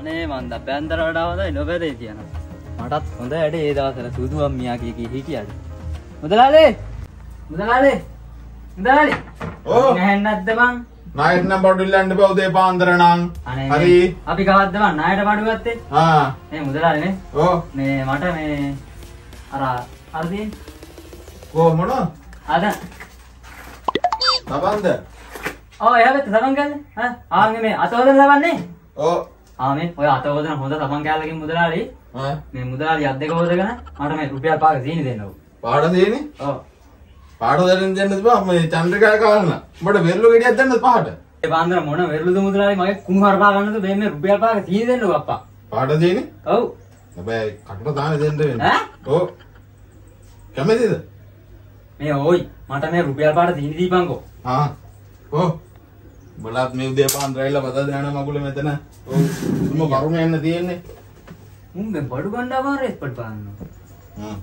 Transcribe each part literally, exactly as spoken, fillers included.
අනේ මන්ද බැන්දර වඩා හොඳයි නොබැදේ කියනවා. මටත් හොඳ වැඩේ ඒ දවස්වල සුදු අම්මියා කී කී හිටියද. මුදලාලේ මුදලාලේ මුදලාලේ. ඕ නැහෙන් නැද්ද බං? නායට නම් බඩු ඉල්ලන්න බෑ උදේ පාන්දර නම්. හරි. අපි කවද්ද බං නායට බඩු ගත්තේ? ආ. මේ මුදලාලේ නේ. ඕ. මේ මට මේ අර අර දෙන්න. කො මොන? අද. තවන්ද? ඔව් එයාට සබන් ගන්න. හා ආන්නේ මේ අත හොදන්න ලබන්නේ. ඔව්. ආ මේ ඔය අත හොදන හොඳ සබන් කෑල්ලකින් මුදලාලේ. හා මේ මුදලාලි අත් දෙක හොදගෙන මට මේ රුපියල් පහක සීනි දෙන්න ඕක. පාඩ දෙන්නේ? ඔව්. පාඩ දෙන්න දෙන්නද බා මේ චන්ද්‍රිකා කාලන. උඹට වෙරළු ගෙඩියක් දෙන්නද පහට? ඒ පාන්දර මොන වෙරළුද මුදලාලි මගේ කුණු හරපා ගන්නද මේ මේ රුපියල් පහක සීනි දෙන්න ඕක අප්පා. පාඩ දෙන්නේ? ඔව්. හැබැයි කටට දාන්න දෙන්න වෙන්නේ. ඈ? ඔව්. කැමතිද? මේ ඕයි මට මේ රුපියල් පහට සීනි දීපන්කෝ. ආ. ඔව්. බලත් මේ උදේ පාන්දර ඇවිල්ලා බදා දාන මගුල මෙතන. ඔව්. තුම කරුණ යන්න තියෙන්නේ. මුන් මේ බඩු ගන්න අමාරු එක්පත් පාන්න. හ්ම්.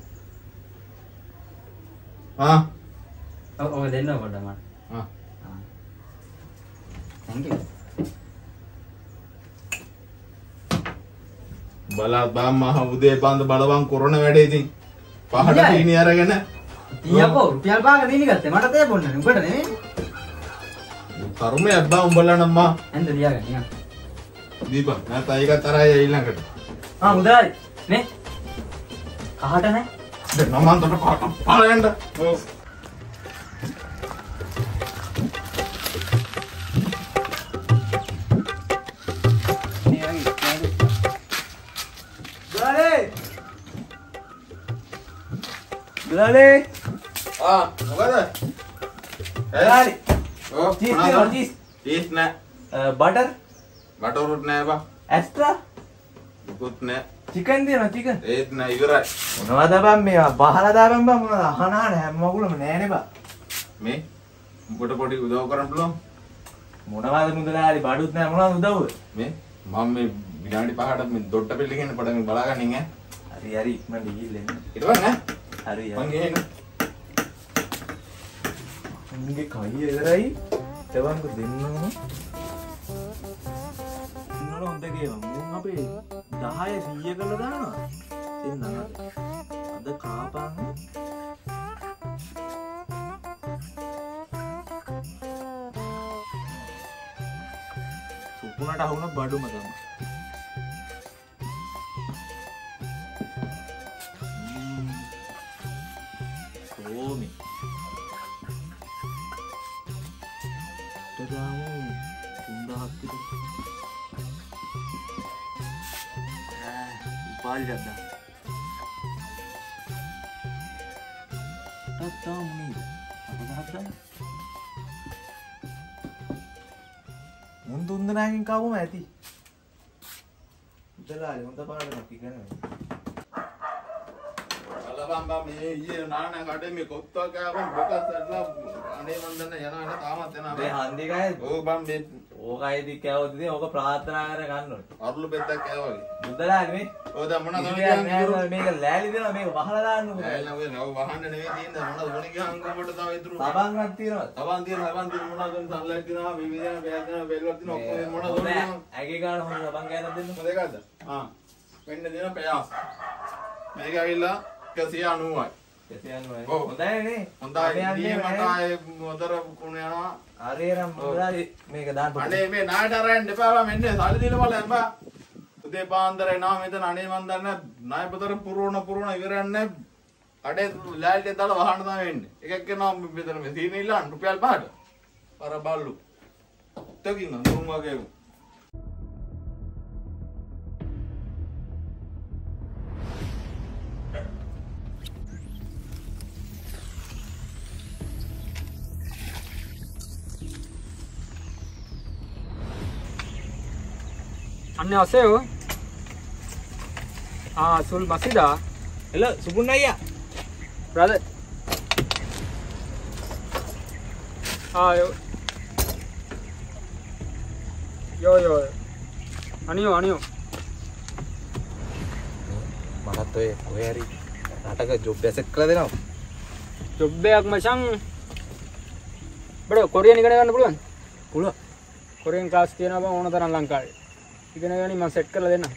ආ. ඔව් ඔය දෙන්න පොඩ්ඩක් මට. ආ. ආ. thank you. බලත් බම්මා උදේ පාන්දර බලවන් කරන වැඩේ ඉතින්. පහට සීනි අරගෙන. ඊයකෝ රුපියල් පහක දීනි ගත්තේ මට තේ බොන්නේ නේ උඹට නෙමෙයි. කර්මයක් බා උඹලා නම් මා. එන්ද ලියාගෙන නිකන්. දීපන් නැත්නම් ඒක තරයි ඊළඟට. ආ මුදලාලි නේ. කහට නැහැ. දැන් මම තොට පාට පාරෙන්ද. ඔව්. මුදලාලි ආ මොකද? මුදලාලි ඔව් චීස් තියෙනවා චීස්. චීස් නෑ. බටර් බටරුත් නෑ බා. එක්ස්ට්‍රා දුකුත් නෑ. චිකන් තියෙනවා චිකන්. ඒත් නෑ ඉවරයි. මොනවද බං මේවා බහලා දාපන් බං මොනවද අහනා නෑ හැම මගුලම නෑනේ බං. මේ උඹට පොඩි උදව් කරන්න පුළුවන්. මොනවද මුදලාලි බඩුත් නෑ මොනවද උදව්ව? මේ මම මේ විනාඩි පහකට මේ දොට්ට පිල්ල කියන්නේ පොඩක් මේ බලාගන්න ඈ. හරි හරි ඉක්මනට ගිහින් එන්න. ඉතවන්න ඈ. හරි මං හරි. ගේන. මුන්ගේ කයි එදරයි තවන්ක දෙන්න ඕන. ඉන්නල හොඳ ගේම මුන් අපේ දහය සීය කරලා දානවා. දෙන්න අද කාපන්. සුපුනට අහුන බඩුම තමයි. ඕමි. තදාමු තුන්දහක් විතර. ආ උපාලි ගත්තා. තත්තාමු නේද? අපහත් ගන්න. මුන් තුන් දෙනාගෙන් කවුම ඇති. උදලාලි හොඳ පාඩමක් ඉගෙනගන්න. බලපන් මේ ඊයේ නාන කඩේ මේ කොත්තා කෑවම බොකස්සලා අනේ මන් දන්න යනවා නේ තාමත් යනවා. මේ හන්දි කයි. ඕ බම් මේ ඕකයිදි කෑවොත් ඉතින් ඕක ප්‍රාර්ථනා කර ගන්න ඕනේ. අරුළු පෙත්තක් කෑවා වගේ. මුදලාලි මේ. ඔය දැන් මොනවද කියන්නේ? මේක ලෑලි දෙනවා මේක වහලා දාන්න ඕනේ. ඇයිලා ඔය නව වහන්න නෙවෙයි තියෙන්නේ මොනවද ඕනේ ගියාන් කොඹට තව ඉතුරු. සබන්වත් තියෙනවා. සබන් තියෙන සබන් තියෙන මොනවද සල්ලක් දිනවා විවිධ බෑග් දිනවා බෙල්ලක් දිනවා ඔක්කොම මොනවද ඕනේ. ඇගේ ගන්න හොඳ සබන් කෑල්ලක් දෙන්න. මොකද ඒකද? ආ. වෙන්න දෙන පයාස්. මේක ඇවිල්ලා එකසිය අනූවයි. එකසිය අනූවයි. ඔව්. හොඳයි නේ. හොඳයි. ඊයේ මට ආයේ මොදර කුණ යනවා. හරියනම් මුදලාලි මේක දාන්න පොඩ්ඩක්. අනේ මේ නායට අරන් දෙපාවා මෙන්න සල්ලි දීලා බලන්න බා. උදේ පාන්දර එනවා මෙතන අනේ මන් දන්නේ ණයපතර පුරවන පුරවන ඉවරන්නේ අඩේ ලෑල්ටේ දාලා වහන්න තමයි වෙන්නේ. එකක් කරනවා මෙතන මේ සීනි ඉල්ලන්න රුපියල් පහට. පර බල්ලු. තකින් නුම් වගේ. 안녕하세요. 아, 술 마시다. hello සුපුන් අයියා. brother. 아, 요. 요, 요. 아니요, 아니요. මටත් ඔය ඔය හරි රටක ජොබ් එකක් කරලා දෙනවා. ජොබ් එකක් මචං. බඩ කොරියන් ඉගෙන ගන්න පුළුවන්? පුළුවන්. කොරියන් ක්ලාස් තියෙනවා බං ඕන තරම් ලංකාවේ. ඉගෙන ගන්න මම සෙට් කරලා දෙන්නම්.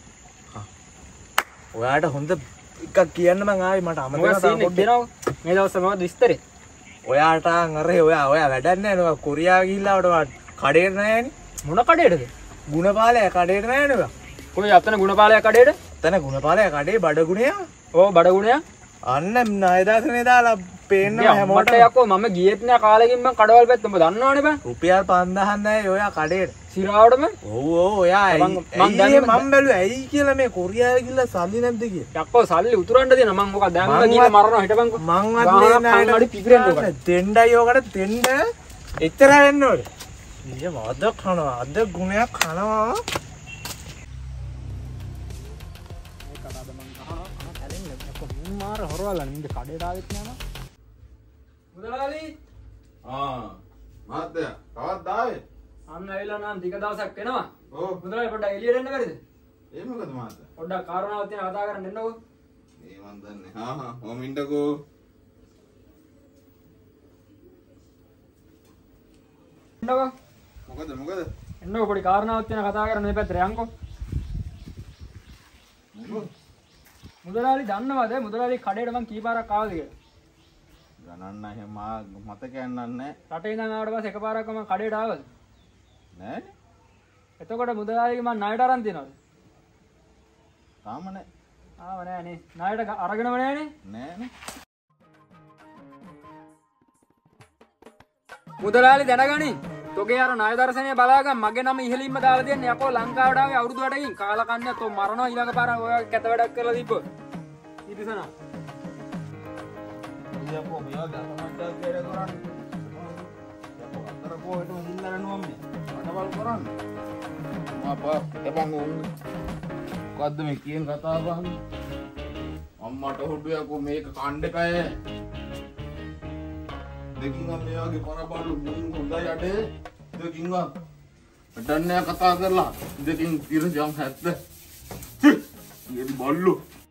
ඔයාට හොඳ එකක් කියන්න මං ආවේ මට අමතක මොකක්ද සීන් එක දෙනවා මේ දවස්වල මොකද විස්තරේ? ඔයාට අර ඔයා ඔයා වැඩක් නැහැ නේ. කොරියා ගිහිල්ලා ඔයාට කඩේට නැහැනේ. මොන කඩේටද? ගුණපාලයා කඩේට නැහැනේ ඔයා. කොයි අතන ගුණපාලයා කඩේට? එතන ගුණපාලයා කඩේ බඩගුණයා. ඕ බඩගුණයා. අන්න ණයදාසනේ දාලා පේන්න හැමෝට යකෝ මම ගියෙත් නෑ කාලෙකින් මම කඩවල් පැත්ත උඹ දන්නවනේ බං. රුපියල් පන්දාහක් නැහැ ඔයා කඩේට. සිරාවටම? ඔව් ඔව් ඔයා ඇයි මම බැලුවා ඇයි කියලා මේ කොරියාව ගිහලා සල්ලි නැද්ද කියලා. යකෝ සල්ලි උතුරන්න දෙන මම මොකක් දැම්ම ගිහලා මරනවා හිටපන්කෝ. මං වත් නෑ පිපිරෙන්න ඕකට. දෙන්නයි ඔකට දෙන්න එච්චර වෙන්න ඕනේ. ඊය වද කනවා අද ගුණයක් කනවා. මාර හොරවලා නින්ද කඩේට ආවෙත් නෑ මම. මුදලාලි ආ මහත්තයා කවද්ද ආවේ? අන්න ඇවිල්ලා නම් ටික දවසක් එනවා. ඔව් මුදලාලි පොඩ්ඩක් එළියට එන්න බැරිද? ඒ මොකද මහත්තයා? පොඩ්ඩක් කාරණාවක් තියෙන කතා කරන්න එන්නකෝ. ඒ මන් දන්නේ. හා හා ඔම ඉන්නකෝ. එන්නකෝ. මොකද මොකද? එන්නකෝ පොඩි කාරණාවක් තියෙන කතා කරන්න මේ පැත්තට යන්කෝ. මුදලාලි දන්නවද මුදලාලි කඩේට මං කී පාරක් ආවද කියලා? ගණන් නැහැ මා මතකයක් නෑ. රටේ ඉඳන් ආවට පස්සේ එකපාරක් මං කඩේට ආවද? නෑ. එතකොට මුදලාලිගේ මං ණයට අරන් තියනවද? තාම නෑ. ආව නෑ නේ. ණයට අරගෙනම නෑනේ. නෑනේ. මුදලාලි දැනගනි. තෝගේ අර ණය දර්ශනය බලාගන්න මගේ නම ඉහළින්ම දාලා දෙන්නේ යකෝ ලංකාවට ආවේ අවුරුදු අටකින් කාලා කන්නේ තෝ මරනවා ඊළඟ පාර ඔය කැත වැඩක් කරලා දීප. ඉතිසන. යකෝ මෙයා දහමඩක් වැඩ කරන්නේ. යකෝ අතර කොහෙට හොඳින්දර නුවම්නේ. අඩවල් කරන්නේ. මාපා එපන් උන්. මොකද්ද මේ කියන කතාව බහන්නේ? අම්මට හොඩු යකෝ මේක කණ්ඩකය. දෙකින් අම මෙයාගේ පරබල්ලු මුන් හොඳයි අඩේ. දෙකින් වා. අඩන්නේ කතා කරලා දෙකින් තිරජම් හැත්ත. ඊ බල්ලු